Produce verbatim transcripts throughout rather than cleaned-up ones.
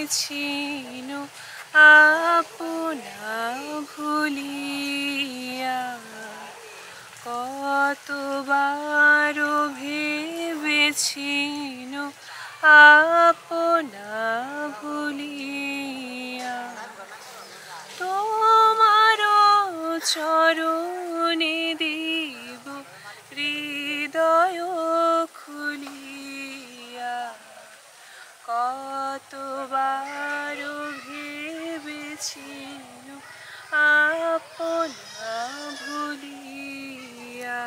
চিনো আপনা ভুলিয়া কতবার ভেবেছিনো আপনা ভুলিয়া তোমার চরণে দিব হৃদয় খুলিয়া কতবার ভেবেছিনো আপনা ভুলিয়া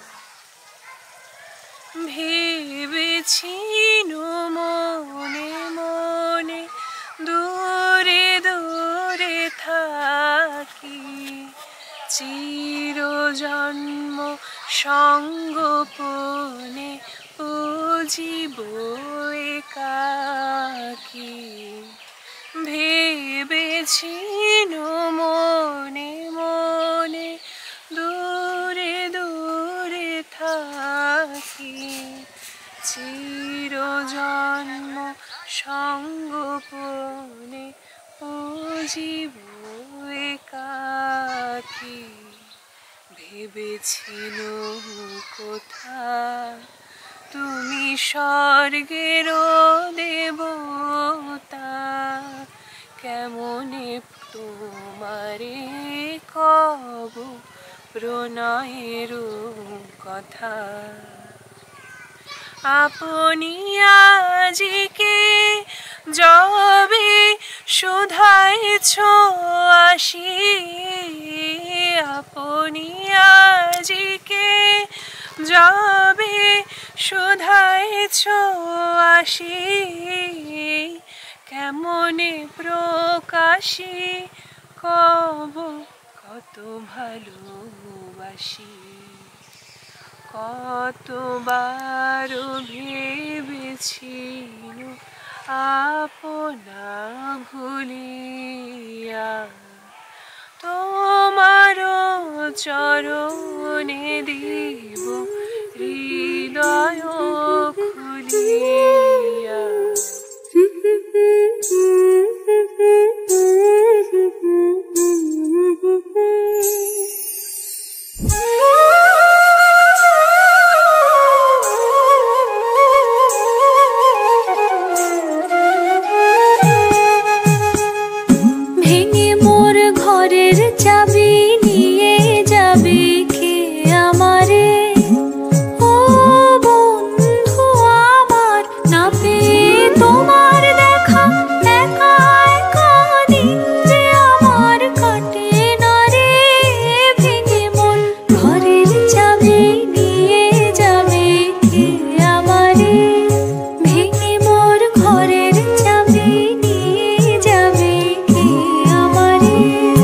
ভেবেছিনো মনে মনে দূরে দূরে থাকি চিরজন্ম সঙ্গোপনে পুজিব একাকী ভেবেছিনো মনে মনে দূরে দূরে থাকি চিরজন্ম সঙ্গোপনে পুজিব একাকী ভেবেছিনো কোথা তুমি স্বর্গের দেবতা কেমনে তোমারে কব প্রণয়ের কথা আপনি আজিকে যবে শুধাইছ আসি আপনি আজিকে যবে শুধাইছ আসি কেমনে প্রকাশি কব কত ভালোবাসি কতবার ভেবেছিনো আপনা ভুলিয়া তোমার চরণে দিব হৃদয় খুলিয়া ভেঙে মোর ঘরের চাবি নিয়ে যাবে কে আমারে ও বন্ধু আমার না পেয়ে তোমার দেখা একা একা দিন যে আমার কাটে না রে ভেঙে মোর ঘরের চাবি নিয়ে যাবে কে আমারে ভেঙে মোর ঘরের চাবি নিয়ে যাবে কে আমারে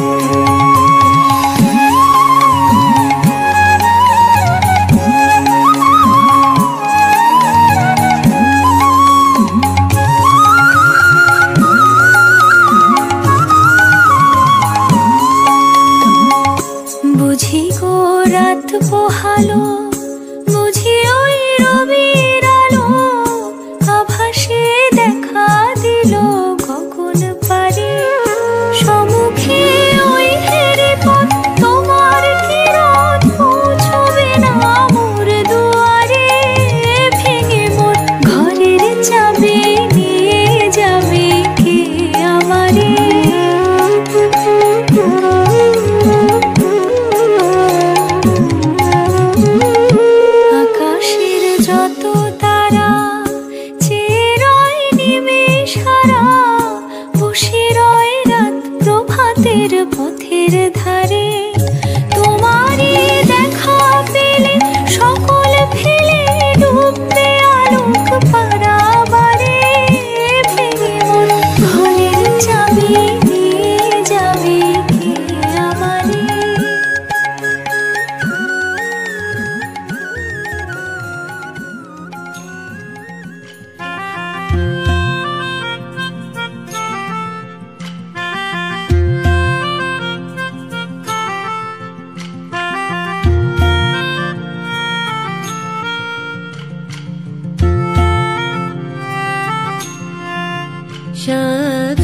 বুঝি গো রাত পোহালো বুঝি ওই রবির আলো আভাসে দেখা দিল গগন পারে সম্মুখে ওই হেরে পথ তোমার কিরণ পৌঁছবে না মোর দুয়ারে ভেঙে মোর ঘরের চাবি নিয়ে যাবে কে আমারে আকাশের যত তারা চেয়ে রয় নিমেষহারা বসে রয় রাত প্রভাতের পথের ধারে তোমারই দেখা পেলে সকল ফেলে ডুববে আলোক পারাবারে ভেঙে মোর ঘরের চাবি নিয়ে যাবে কে আমারে সাত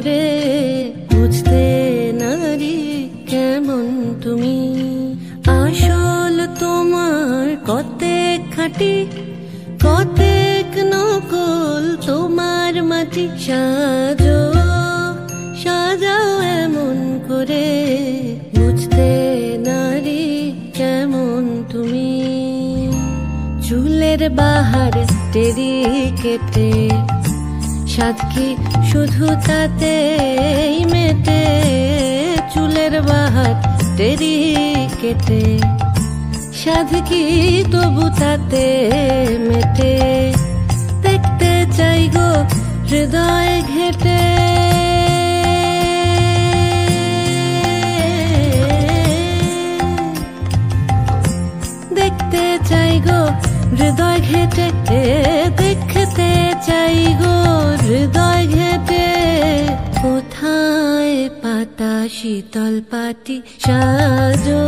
করে বুঝতে নারী কেমন তুমি। আসল তোমার কতেক খাঁটি কতেক নকল তোমার মাটি। সাজো সাজাও এমন করে বুঝতে নারী কেমন তুমি। চুলের বাহার টেরি কেটে সাধকি শুধু তাতেই মেটে। চুলের বাহার টেরি কেটে সাধকি তবু তাতে মেটে। দেখতে চাই গো হৃদয় ঘেটে, দেখতে চাই গো হৃদয় ঘেটে। দেখতে চাই গো হৃদয় ঘেটে। কোথায় পাতা শীতল পাটি। সাজো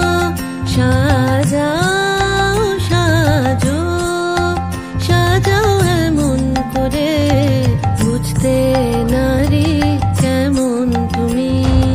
সাজাও সাজো সাজাও এমন করে বুঝতে নারী কেমন তুমি।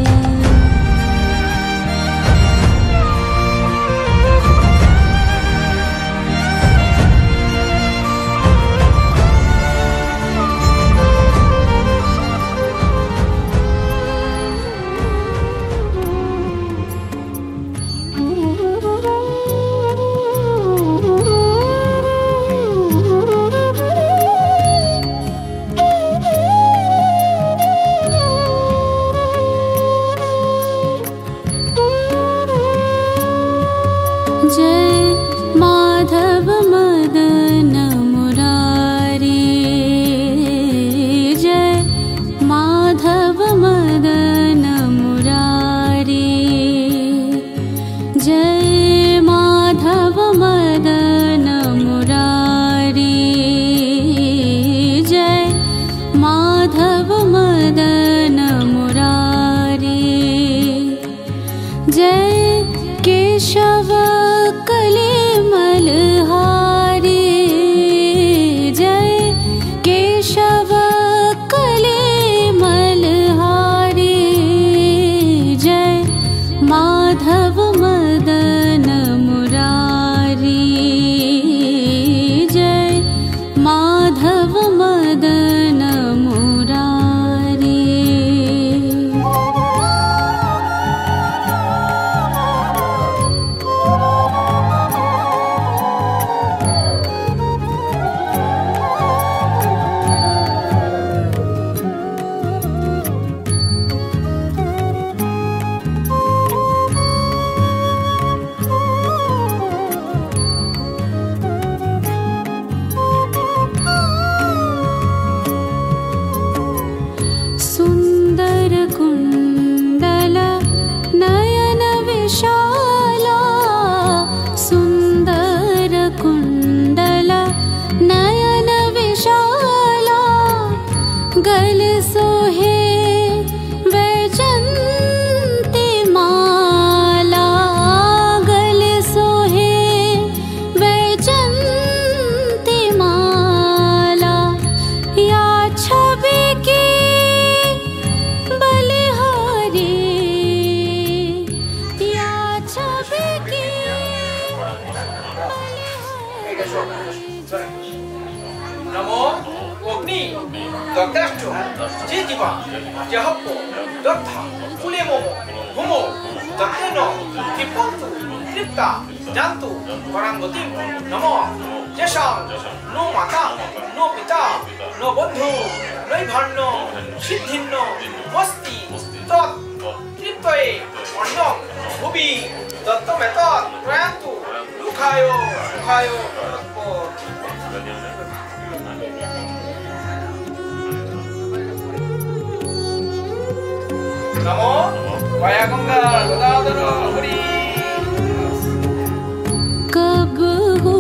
कब हो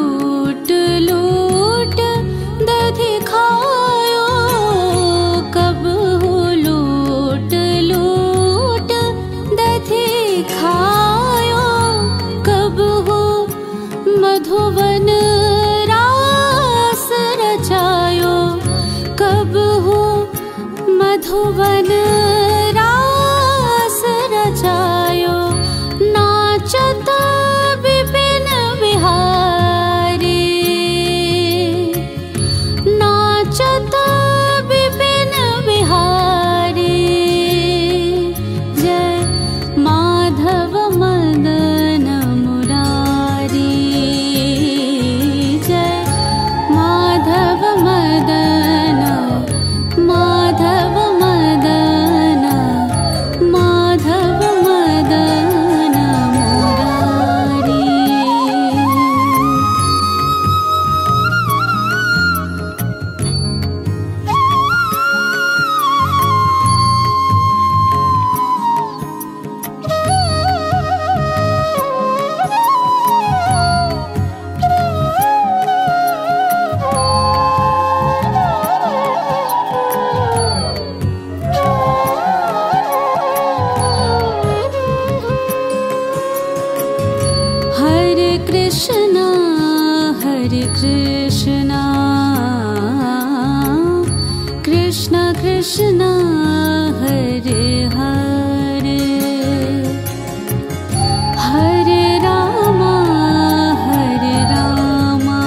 लूट लूट दधि खायो, कब हो लूट लूट दधि खायो, कब हो मधुवन रास रचायो, कब हो मधुवन रास रचायो नाचत विपिन बिहारी नाचत विपिन बिहारी जय माधव मदन मुरारी जय माधव मदन माधव मदन माधव मदन मुरारी। हरे कृष्णा हरे कृष्णा कृष्णा कृष्णा हरे हरे हरे रामा हरे रामा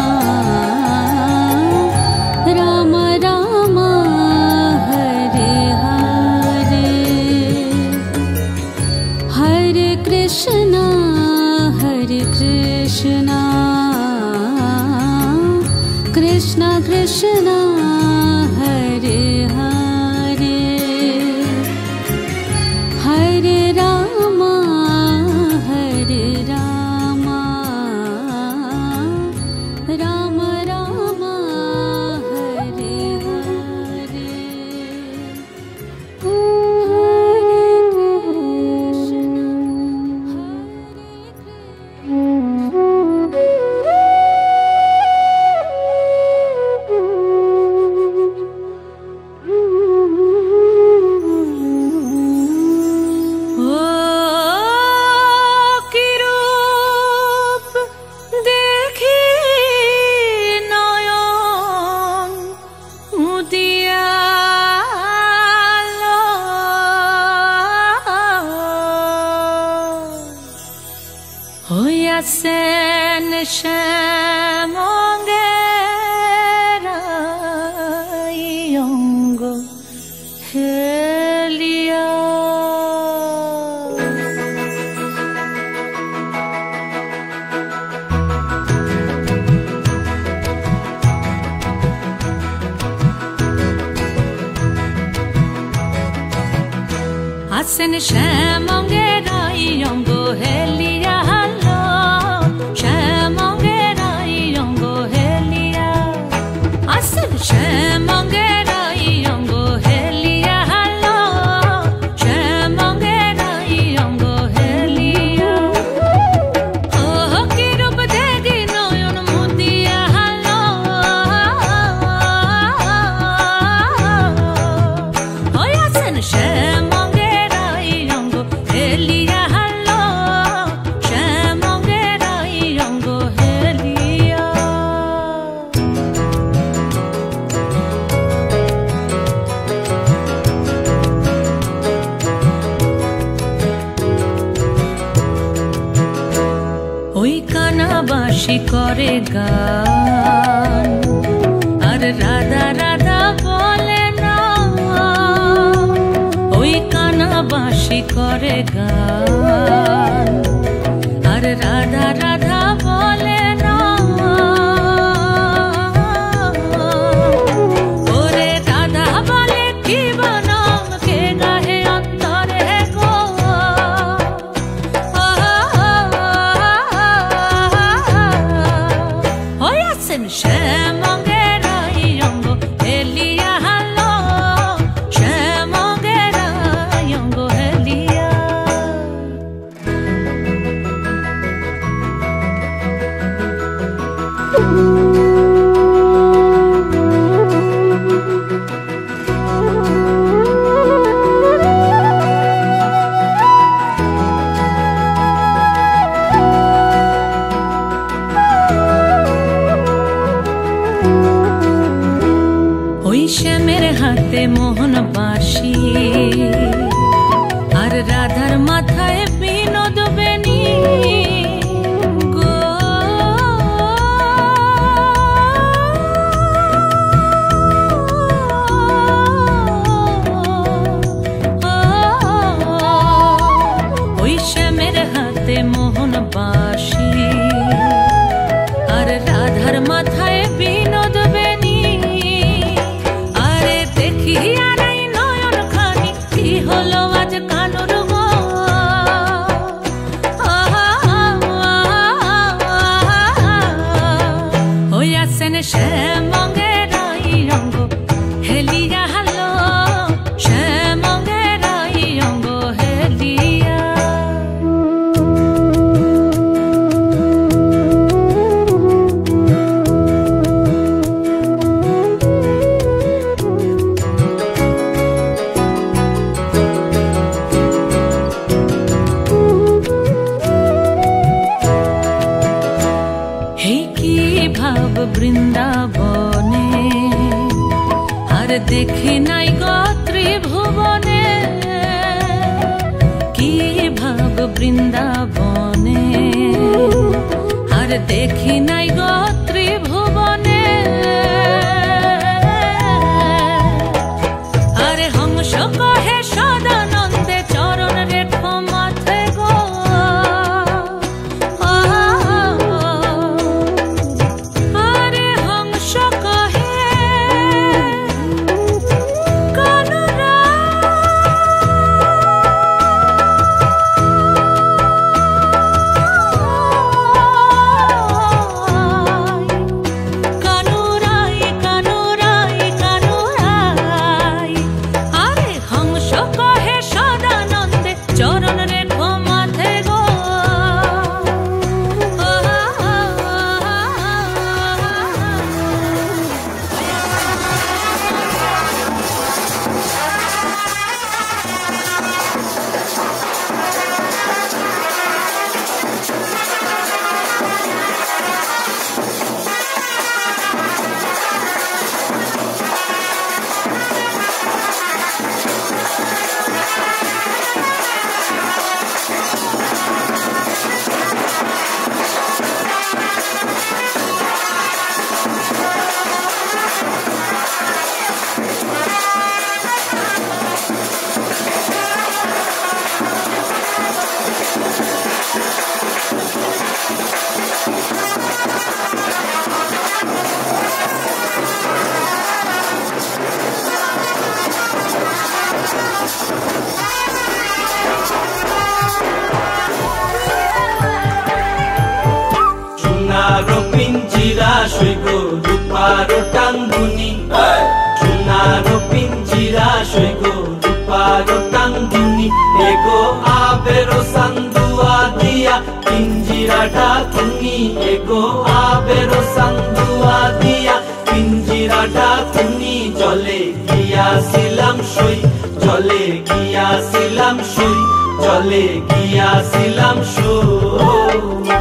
राम रामा हरे हरे हरे कृष्णा हरे कृष्णा कृष्णा कृष्णा हरे हरे हरे रामा हरे Rama Ram Rama Hare Hare sen shamongera yongo helia asen shamongera yongo helia বাঁশি করে গান আর রাধা রাধা বলে না ওই কানা বাঁশি করে গান আর রাধা রাধা বলে না ওরে রাধা বলে কি বনাম কে গাহে অন্তরে গো শ্যামঙ্গেরা ইয়ঙ্গ হেলিয়া হালো শ্যামঙ্গেরা ইয়ঙ্গ হেলিয়া শ্যামের হাতে মোহন বাঁশি আর রাধার মাথায় বিনোদ বেনি গো। ওই শ্যামের হাতে মোহন বাঁশি আর রাধার মাথায় বিনোদ বেনি। আরে দেখি আর এই নয়ন খানি কি হলো আজ কানুর গো। ওই আসেন শ্যামঙ্গের রাই রঙ্গ হেলিয়া হালো, শ্যামঙ্গের রাই রঙ্গ হেলিয়া। ভাব বৃন্দাবনে আর দেখি নাই গো ত্রিভুবনে, কি ভাব বৃন্দাবনে আর দেখি নাই গো ত্রিভুবনে। আরে হংস কহে সদানন্দে চরণ রেখো মাথে গো। পিঞ্জিরা সৈগো রূপার টাঙ্গুনি, সোনার পিঞ্জিরা সৈগো রূপার টাঙ্গুনি। এগো আবেরো সান্দুয়া দিয়া পিঞ্জিরাটা তুমি, এগো আবেরো সান্দুয়া দিয়া পিঞ্জিরাটা তুমি। জলে গিয়াছিলাম সই, জলে গিয়াছিলাম সই, জলে গিয়াছিলাম সই।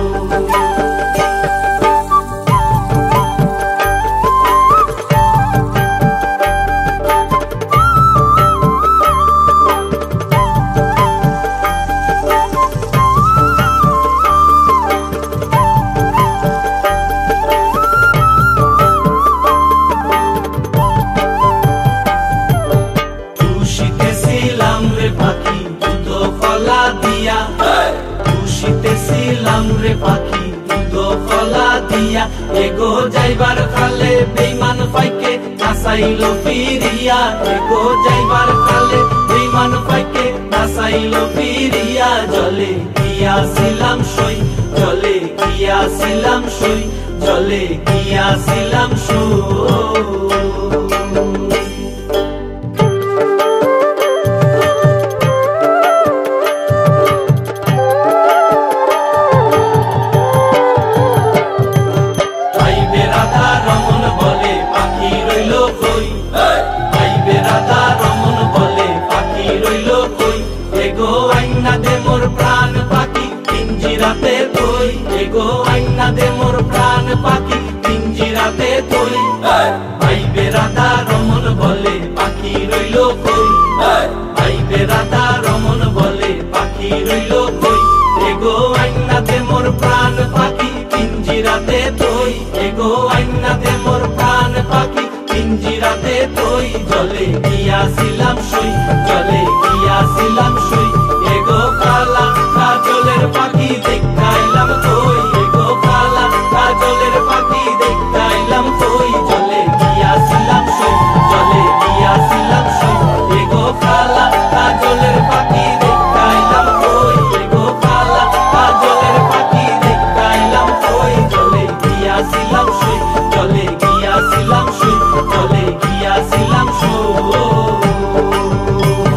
রে পাখি দুধ ফলা দিয়া, এগো যাইবার কালে বেইমান পাইকে নাসাইল ফিরিয়া, এগো যাইবার কালে বেইমান পাইকে নাসাইল ফিরিয়া। জলে গিয়াছিলাম সই, জলে গিয়াছিলাম সই, জলে গিয়াছিলাম সই। এগো আইনা দে মোর প্রাণ পাখি পিঞ্জিরাতে তুই, ভাইবে রাধা রমন বলে জলে গিয়াছিলাম সই জলে গিয়াছিলাম সই এগো খালা কাজলের পাখি দেখাইলাম কই এগো খালা কাজলের পাখি দেখাইলাম কই জলে গিয়াছিলাম সই জলে গিয়াছিলাম সই এগো খালা কাজলের পাখি দেখাইলাম কই এগো খালা কাজলের পাখি দেখাইলাম কই জলে গিয়াছিলাম সই জলে গিয়াছিলাম সই জলে গিয়াছিলাম সই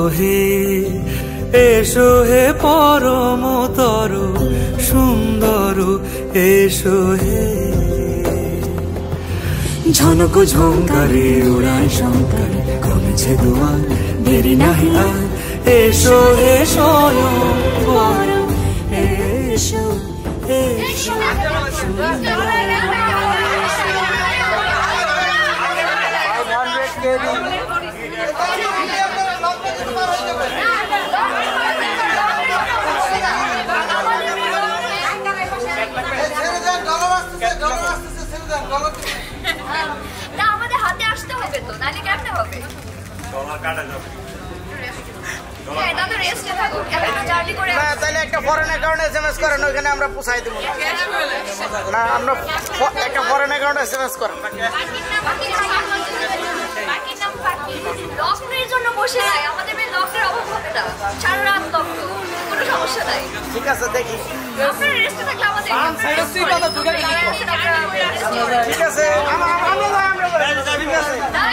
হে এসো হে পরমতর সুন্দর এসো হে ঝনক ঝঙ্কারে উড়ায় শঙ্কর কমেছে দুয়ার দেরি নাহি আর এসো হে স্বয়ং পরম এসো এসো না আমাদের হাতে আসতে হবে তো নালে কেমনে হবে ডলার কাটা যাবে হ্যাঁ দাদা রেস্টে থাকো এখন জার্নি করে না তাহলে একটা ফরেন অ্যাকাউন্ট এসএমএস করেন ওখানে আমরা পৌঁছাই দেব না আমরা একটা ফরেন অ্যাকাউন্ট এসএমএস করেন লকডাউনের জন্য বসে নাই আমাদের মেয়ে লকডাউনের অভাব হবে না সারা রাত লকড কোনো সমস্যা নাই ঠিক আছে দেখি আপনারা রেস্টে থাকলে আমাদের ঠিক আছে আমরা আমরা আমরা ঠিক আছে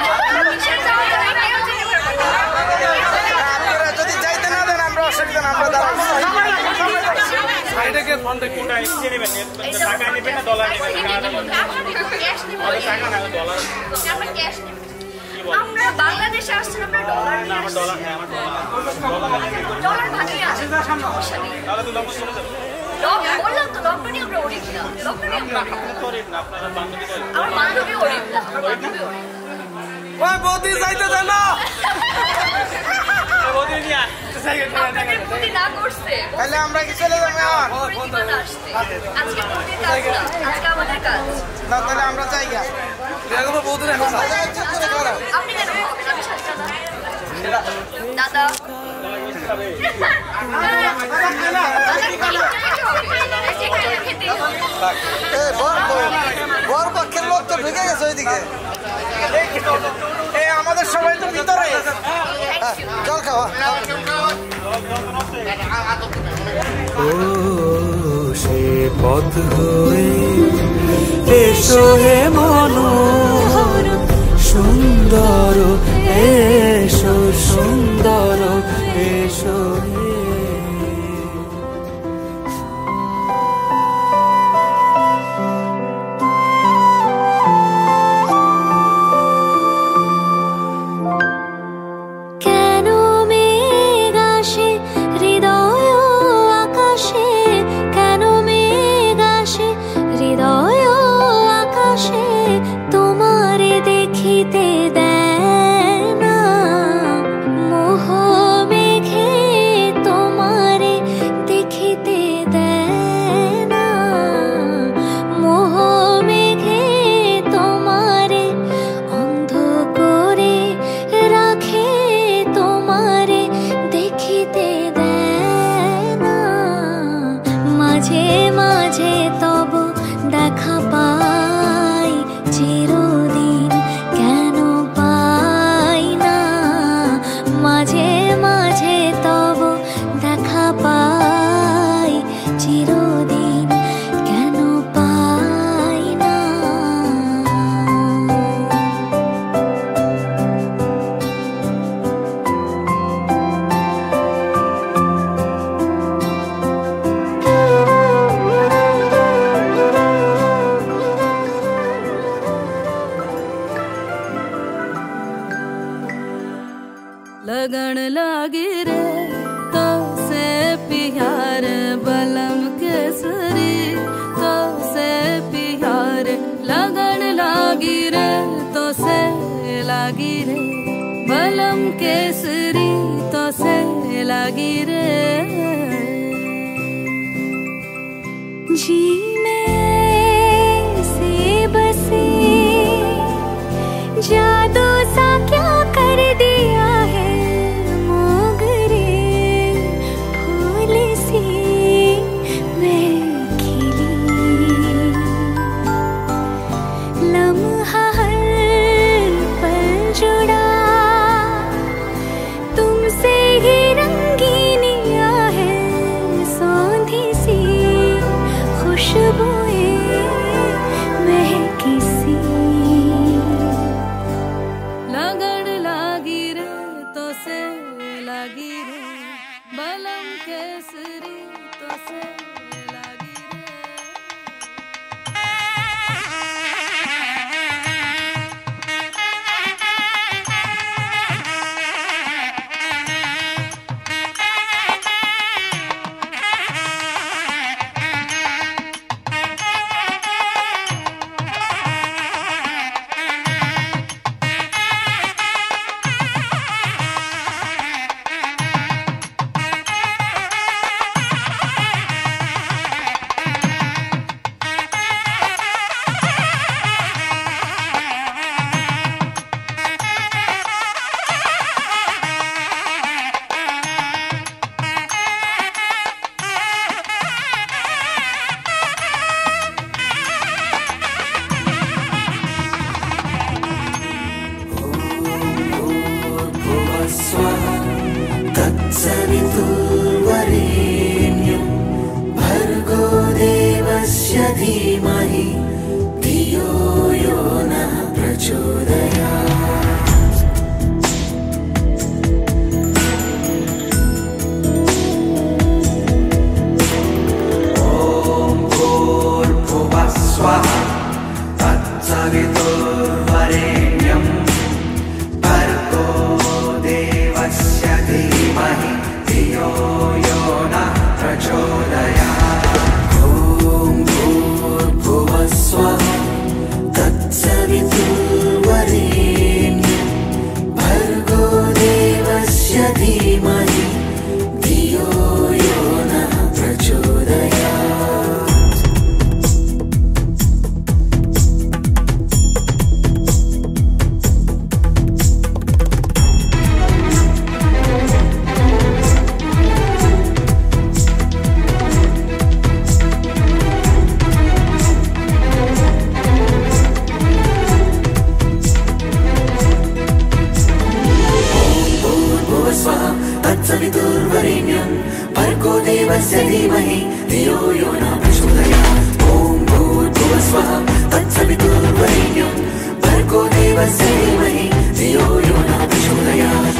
আপনারা যদি যাইতে না দেন আমরা অসুবিধা না আমরা দাঁড়াবো সাইডে ফোনটা কোটা এসে নেবেন টাকা নেবেন না ডলার নেবেন ক্যাশ নেবেন টাকা না ডলার আমরা ক্যাশ নেব আমরা বাংলাদেশে আসছেন আমরা ডলার নিয়ে আমার ডলার হ্যাঁ আমার ডলার ডলার ভাগই আছে সমস্যা নেই তাহলে তো লক্ষ্য চলে যাবে লক বললাম তো লকডাউনে আমরা ওরিপ না লকডাউনে আমরা করেন না আপনারা বান্ধবী করেন আমার বান্ধবী ওরিপ না আমার বান্ধবী ওরিপ ওই বৌদি যাইতে দেন না বৌদি নিয়া আপনাদের প্রতি না করছে তাহলে আমরা কি চলে যাবো এখন প্রতিবাদ আসছে আজকে প্রতির কাজ না আজকে আমাদের কাজ না তাহলে আমরা যাই গা দেখো বৌদি এখন আপনি কেন হবেন আমি সাথে দাদা বর পক্ষের লোক তো ঢুকে গেছে ওইদিকে এই আমাদের সবাই তো ভিতরে জল খাওয়া ও সে পথ হয়ে এসো হে মনোহর সুন্দর এসো সুন্দর এসো হে কেন মেঘ আসে হৃদয় আকাশে কেন মেঘ আসে হৃদয় আকাশে তোমারে দেখিতে দেয় না মোহ মেঘে তোমারে দেখিতে দেয় না মোহ মেঘে তোমারে অন্ধ করে রাখে তোমারে দেখিতে দেয় না মাঝে মাঝে তব দেখা পাই চিরদিন কেন পাই না মাঝে মাঝে তব দেখা পাই চিরদিন কেন পাই না लगन लागी रे तो से प्यार बलम केसरी तो से प्यार लगन लागी रे तो से लागी रे बलम केसरी तो से लागी रे जी में से बसे जादू सा क्या कर दिया है मोगरे फूल सी मैं खिली लम्हा हर पल जुड़ा तुमसे ही रंगीनिया है सौंधी सी खुशबुएं महकी सी लगन लागी रे तो से लगी रे बलम केसरी तो से लगी रे। तत्सवितुर्वरेण्यं भर्गो देवस्य धीमहि धियो यो नः प्रचोदयात्। ॐ भूर्भुवः स्वः तत्सवितुर्वरेण्यं भर्गो देवस्य धीमहि धियो यो नः प्रचोदयात्। ॐ भूर्भुवः स्वः तत्सवितुर्वरेण्यं भर्गो देवस्य धीमहि धियो यो नः प्रचोदयात्। तत्सवितुर्वरेण्यं भर्गो देवस्य धीमहि धियो यो नः प्रचोदयात्। ॐ भूर्भुवः स्वः तत्सवितुर्वरेण्यं भर्गो देवस्य धीमहि धियो यो नः प्रचोदयात्।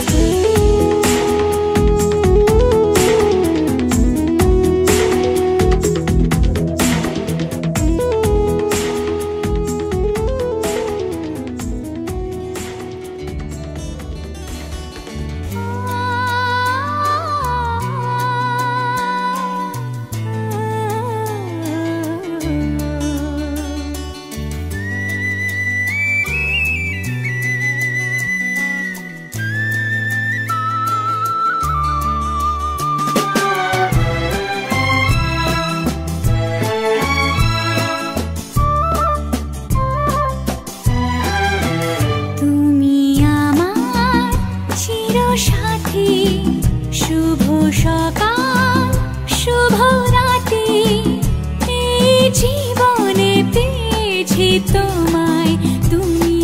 শুভ সকাল শুভ রাতি এই জীবনে পেয়েছি তোমায় তুমি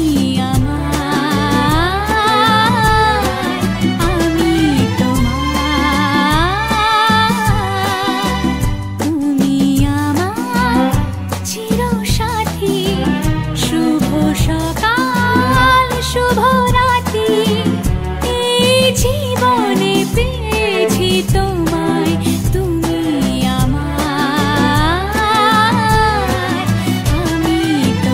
আমার আমি তোমার তুমি আমার চিরসাথী শুভ সকাল শুভ রাতি এই জীবনে পেয়েছি তোমায় তুমি আমার আমি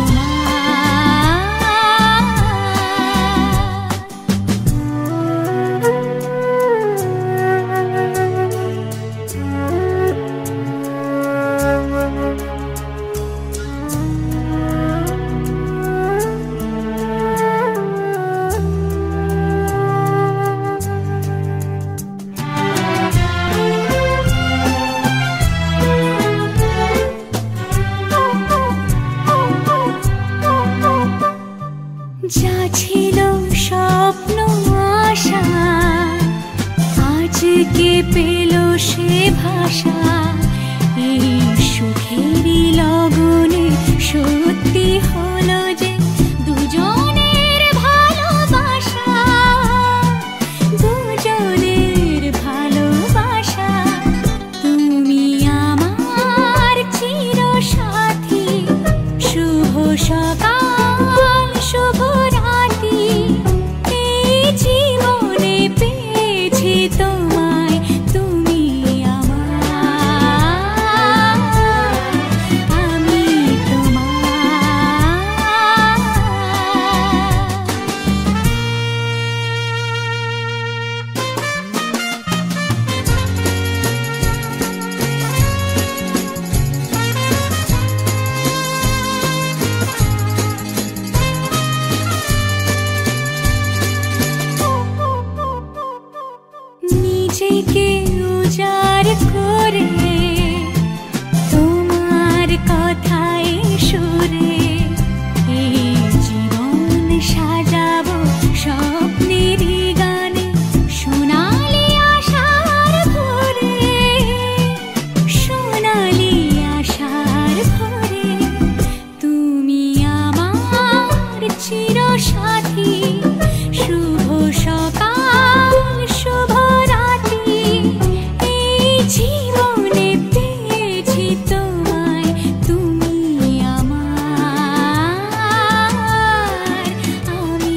যা ছিল স্বপ্ন আশা আজকে পেল সে ভাষা এই সুখেরই লগনে সত্যি হলো যে দুজনের ভালোবাসা দুজনের ভালোবাসা তুমি আমার চিরসাথী শুভ সকাল শুভ রাতি এই জীবনে পেয়েছি নিজেকে উজাড় করে তোমার কথায় সুরে এই জীবন সাজাবো স্বপ্নেরই গানে সোনালি আশার ভোরে সোনালি আশার ভোরে তুমি আমার চিরসাথী শুভ সকাল শুভ রাত্রি এই জীবনে পেয়েছি তোমায় তুমি আমার আমি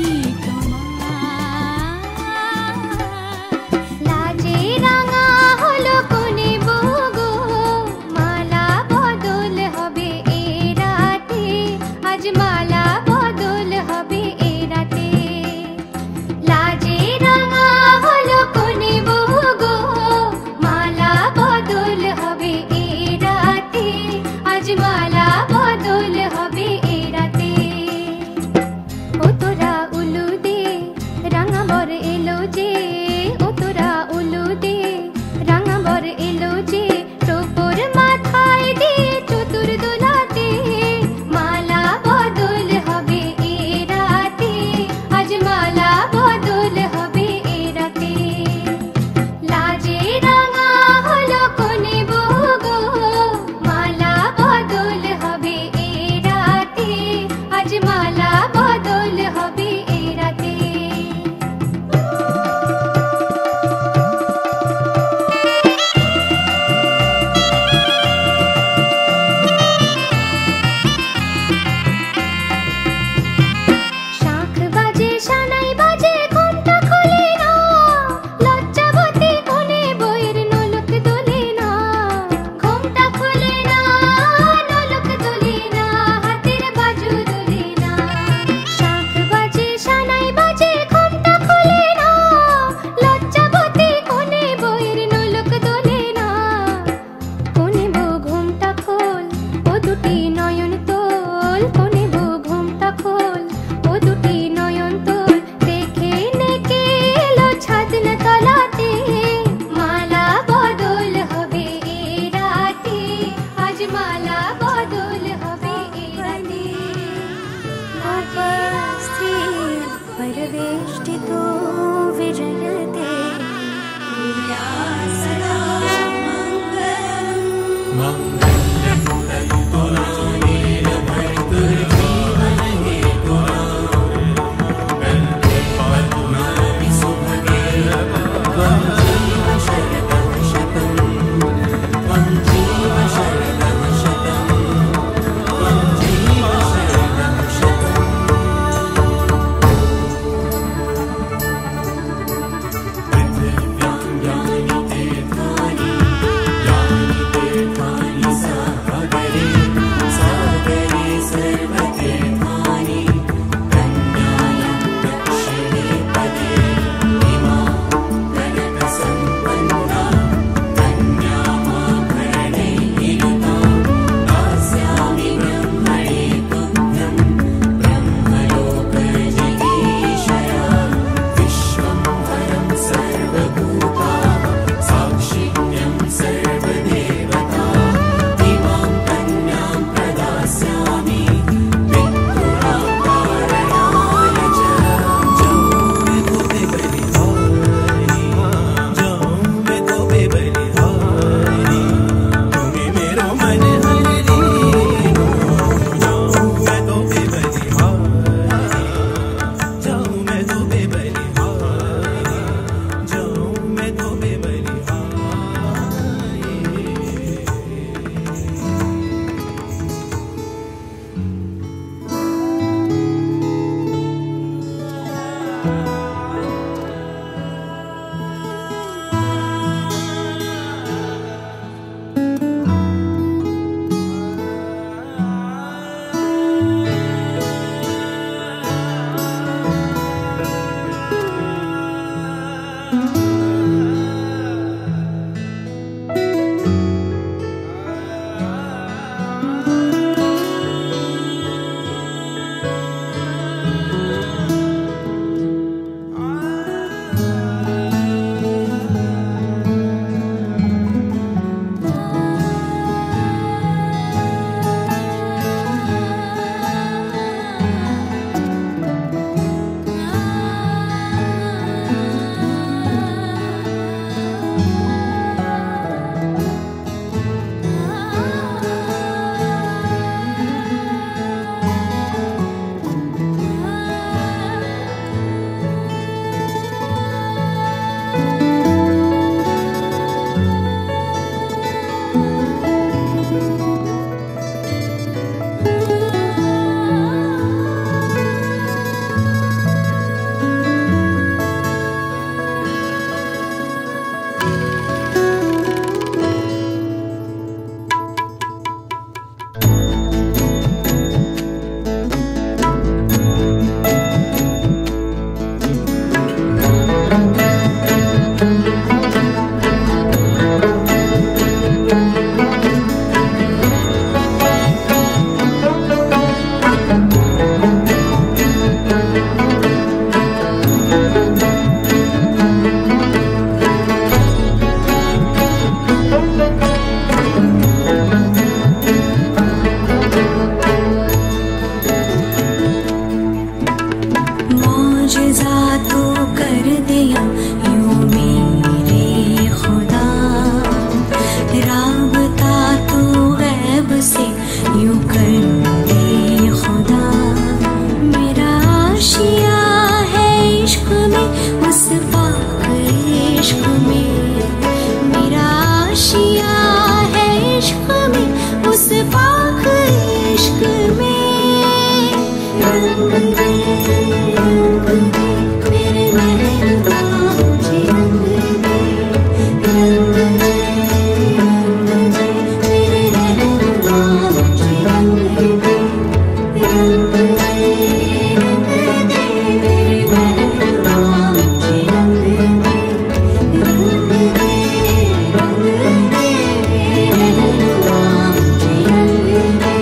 इश्क में, मेरा आशिया है इश्क में, उस पाक इश्क में। रंग दे, रंग दे मेरे महबूबा मुझे रंग दे, रंग दे, रंग दे मेरे महबूबा मुझे रंग दे, रंग दे, रंग दे मेरे महबूबा मुझे रंग दे, रंग दे, रंग दे मेरे महबूबा मुझे रंग दे।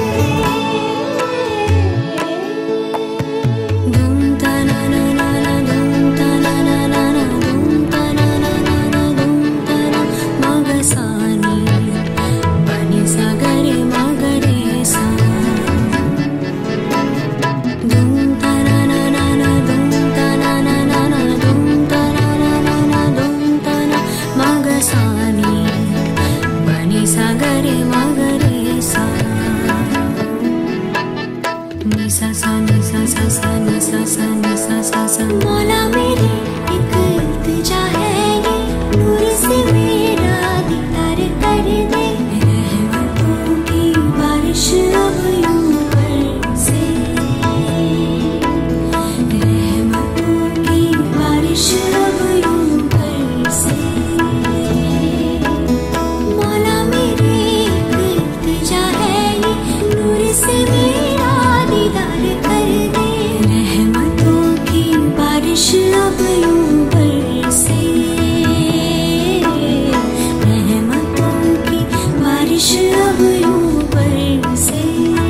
धूम ता ना ना ना ना, धूम ता ना ना ना ना, धूम ता ना ना ना ना, धूम ता ना मगसानी बनी सा गरे मगरे सा। धूम ता ना ना ना ना, धूम ता ना ना ना ना, धूम ता ना ना ना ना, धूम ता ना मगसानी बनी सा गरे मगरे सा। नि सा सा नि सा सा सा नि सा सा नि सा सा सा। मौला मेरी एक इल्तिजा है ये, नूर से मेरा दीदार कर दे, रहमतों की बारिश अब यूं बरसे, रहमतों की बारिश अब यूं बरसे। मौला मेरी एक इल्तिजा है ये, नूर से मेरा दीदार कर दे, रहमतों की बारिश अब यूं बरसे, रहमतों की बारिश अब यूं बरसे।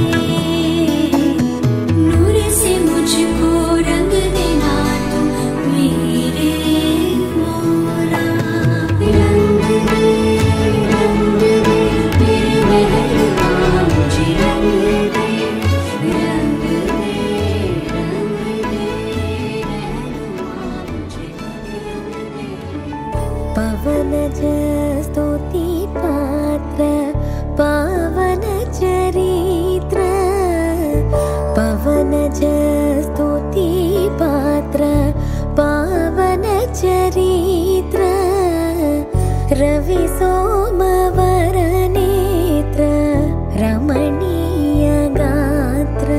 नूर से मुझको रंग देना तुम मेरे मौला, रंग दे, रंग दे मेरे महबूबा मुझे रंग दे, रंग दे, रंग दे महबूबा मुझे रंग दे। पवन स्तुति पात्र पावन चरित्र, पवन स्तुति पात्र पावन चरित्र, रवि सोमवर नेत्र रमणीय गात्र।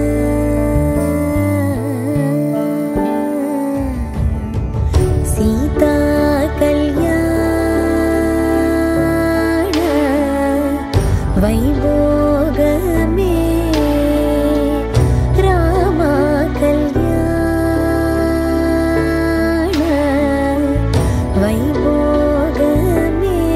सीता कल्याण वैभोग में, रामा कल्याण वैभोग में।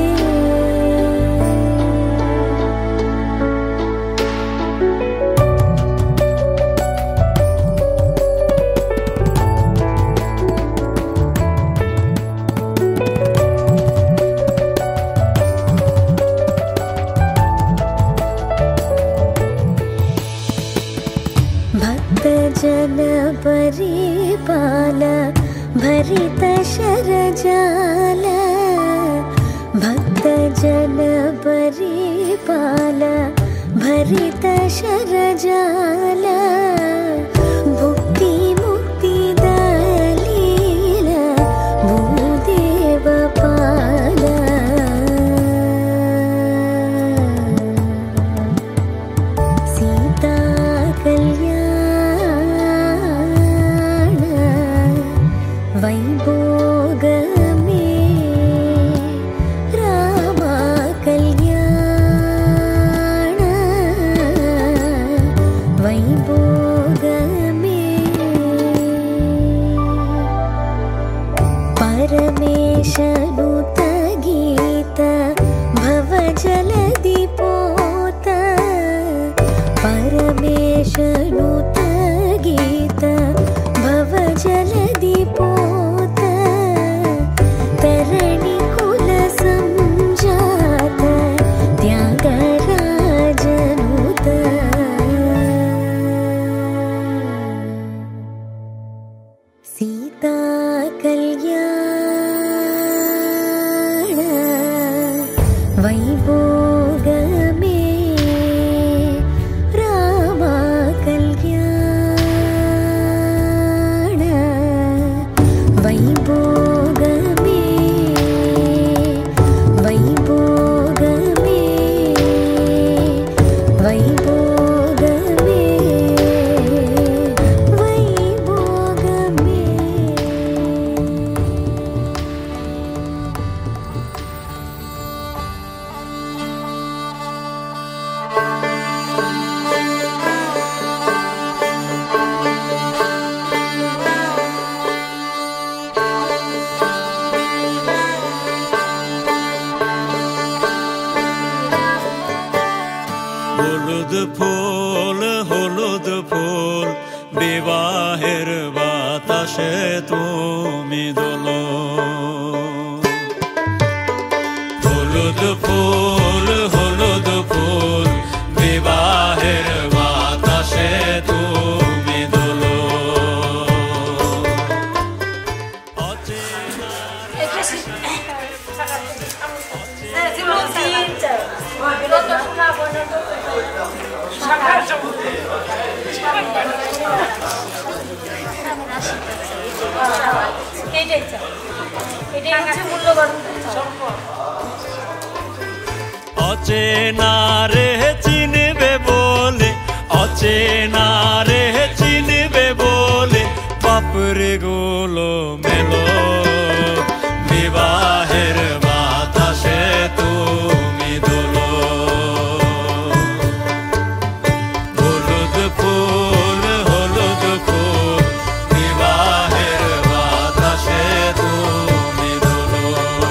भक्त जन परिपाल भरित शरजाल, भक्त जन परिपाल भरित शरजाल, भुक्ति मुक्ति दलील भूदेव पाल। सीता कल्याण वैभोग में, रामा कल्याण वैभोग হলুদ ফুল হলুদ ফুল বিবাহের বাতাসে তুমি দোলো হলুদ ফুল হলুদ ফুল বিবাহের বাতাসে তুমি দোলো অচেনা রে চিনবে বলে অচেনা রে চিনবে বলে বাপরে গোলো মেলো বিবাহের বাতাসে তুমি দোলো হলুদ ফুল হলুদ ফুল বিবাহের বাতাসে তুমি দোলো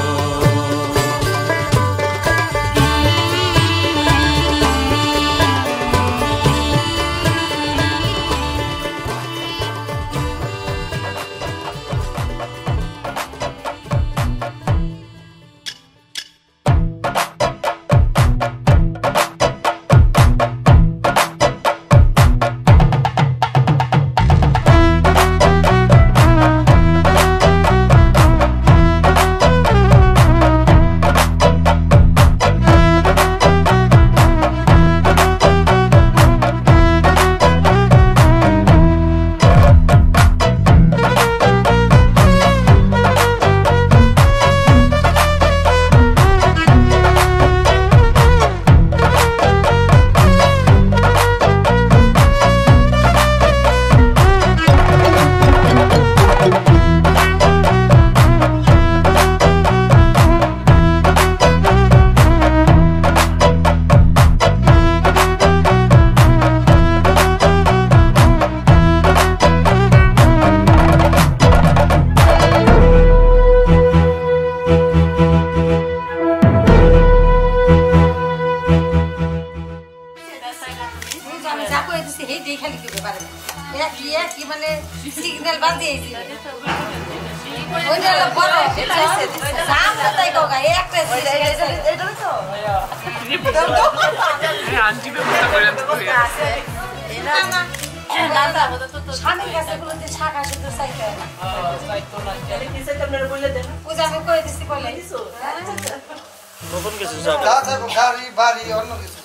গাড়ি বাড়ি অন্য কিছু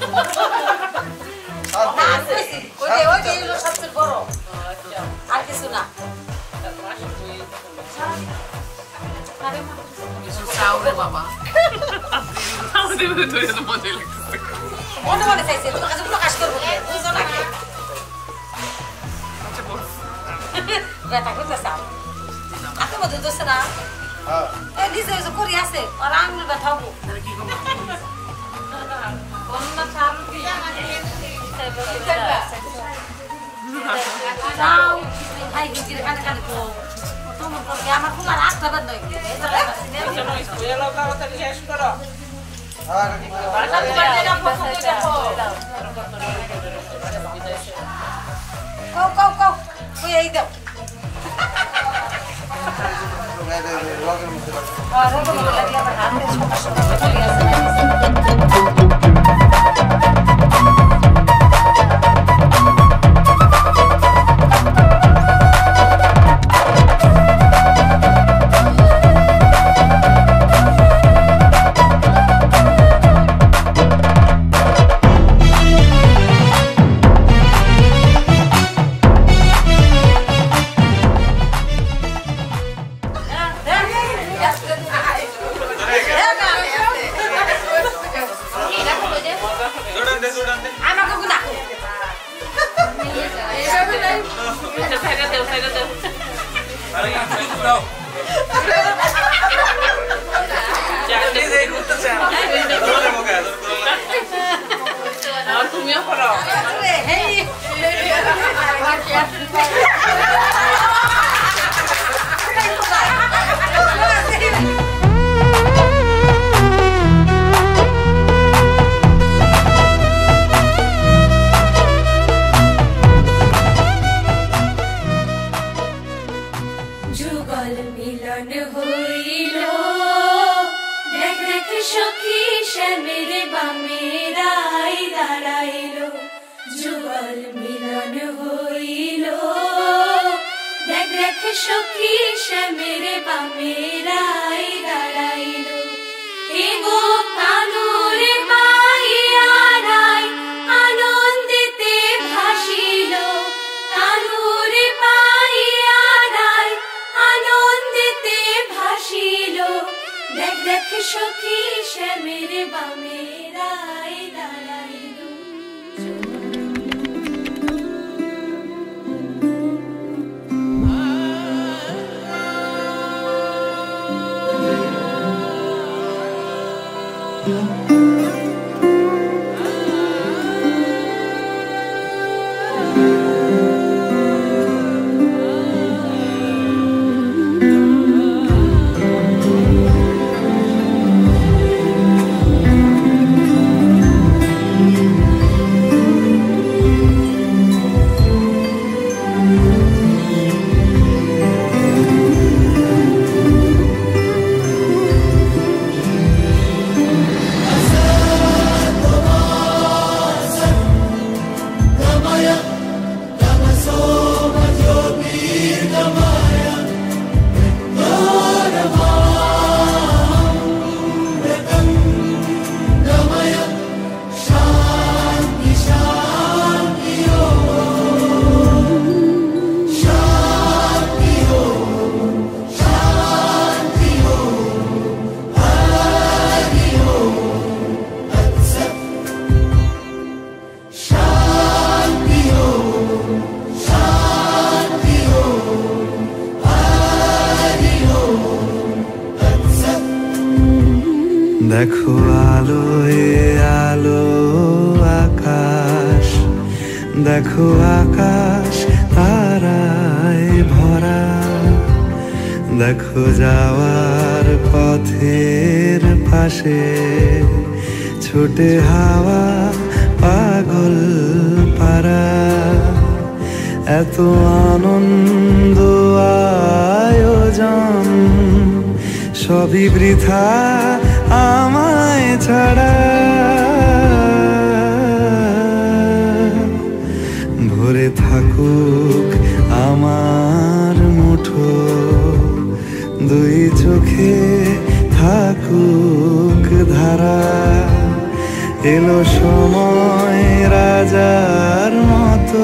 সবচেয়ে বড় আর কিছু না বাবা মনে মনে চাইছে তোমার কাছে প্রকাশ করবো বুঝো না ব্যথা করতেছে আপনি মধ্যে দোষে না নিজে করি আছে আর আঙুল ব্যথা হবো আমার তোমার আসতে পার নয় কও কও কও কই এই দাও রোগের মধ্যে লাগলে আবার হাতে সমস্যা চলে আসে tumiyo pala. Hey. সখী শ্যামের বামেরাই দাঁড়াইল যুগল মিলন হইল দেখ দেখ সখী শ্যামের বামেরাই দাঁড়াইল এগো কানুর পাইয়ারাই আনন্দিতে ভাসিল কানুর পাইয়ারাই আনন্দিতে ভাসিল দেখ দেখ সখী শ্যামের বামেরাই দাঁড়াইল দেখো আলোয় আলো আকাশ দেখো আকাশ তারায় ভরা দেখো যাওয়ার পথের পাশে ছোটে হাওয়া পাগল পারা এত আনন্দ আয়োজন সবই বৃথা আমায় ছাড়া ভরে থাকুক আমার মুঠো দুই চোখে থাকুক ধারা এলো সময় রাজার মতো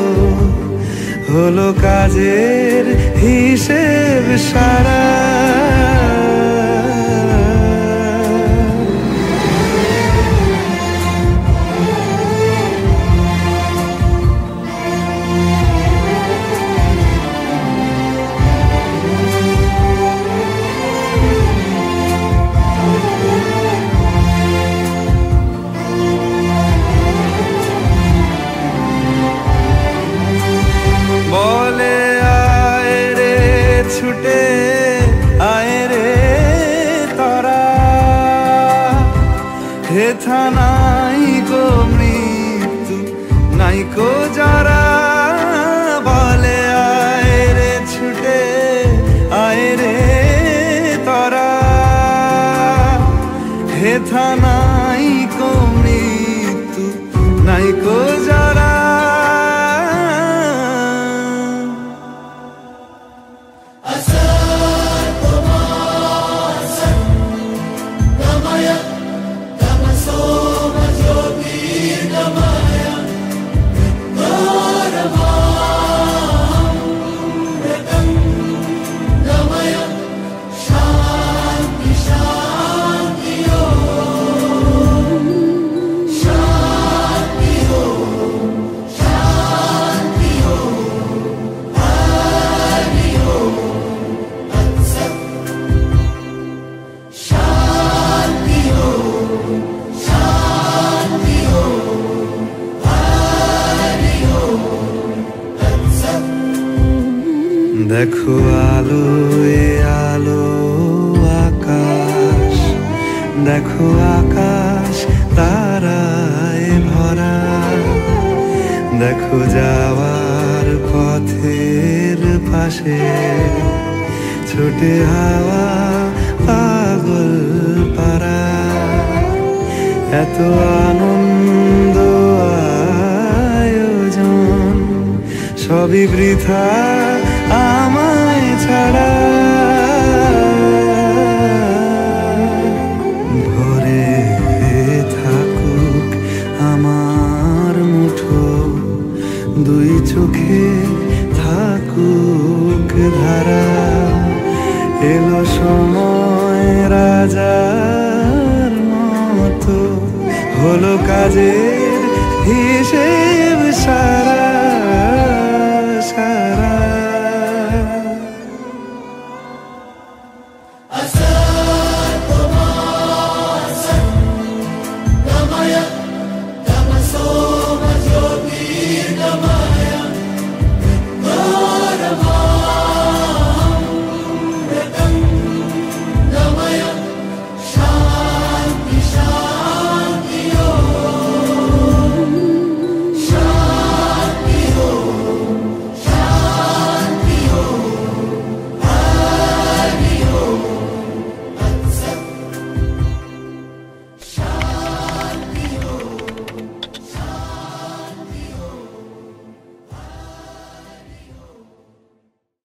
হলো কাজের হিসেব সারা বলে আয় রে ছুটে আয় রে তারা হেথা নাই গো মৃত্যু নাই গো যারা বলে আয় রে ছুটে আয় রে তারা হেথা নাই গো মৃত্যু নাই গো যারা দেখো আলোয় আলো আকাশ দেখো আকাশ তারায় ভরা দেখো যাওয়ার পথের পাশে ছোটে হাওয়া পাগল পারা এত আনন্দ আয়োজন সবই বৃথা আমায় ছাড়া। ভরে থাকুক আমার মুঠো, দুই চোখে থাকুক ধারা। এলো সময় রাজার মতো, হলো কাজের হিসেব সারা।